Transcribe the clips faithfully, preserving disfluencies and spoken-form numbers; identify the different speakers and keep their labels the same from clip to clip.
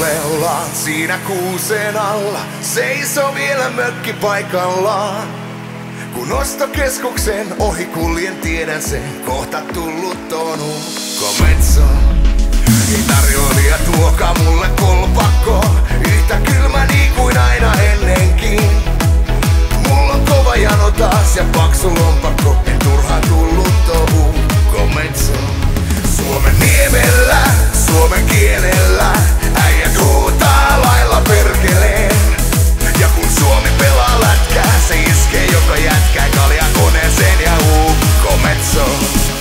Speaker 1: kallellaan siinä kuusen alla. Seiso vielä mökki paikallaan. Kun ostokeskuksen ohi kuljen, tiedän sen, kohta tullut on ukkometso. Ei tarjoilija tuokaa mulle kolpakkoon, yhtä kylmä niin kuin aina ennenkin. Mulla on kova jano taas ja paksu lompakko, en turhaan tullut on ukkometso. Suomen niemellä, suomen kielellä, äijät huutaa lailla perkeleen. Ja kun Suomi pelaa lätkää, se iskee joka jätkää kaljakoneeseen ja ukkometso.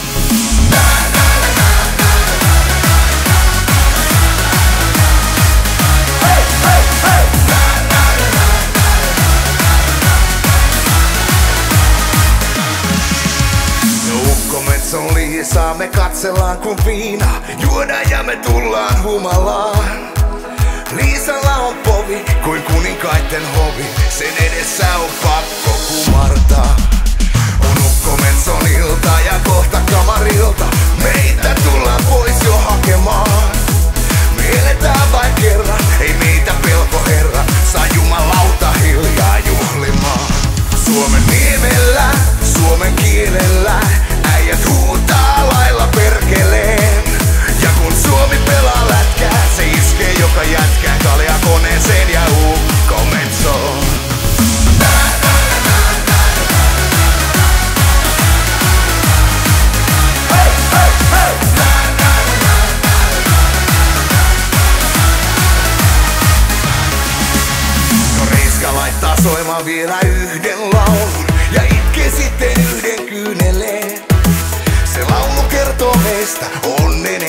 Speaker 1: Ukkometson liisaa me katsellaan kun viina, juodaan ja me tullaan humalaan. Liisalla on povi kuin kuninkaitten hovi, sen edessä on pakko kumartaa. On Ukkometson ilta ja kohta kamarilta, meitä tullaan pois jo hakemaan. Me eletään vain kerran, ei meitä pelko herra, saa jumalauta hiljaa juhlimaan. Suomen niemellä, suomen kielellä, äijät huutaa lailla perkeleen. Ja kun Suomi pelaa lätkää, se iskee joka jätkää kaljakoneeseen ja ukkometsoon. No Reiska laittaa soimaan vielä yhden laulun ja itkee sitten yhden kyyneleen. Se laulu kertoo meistä onnen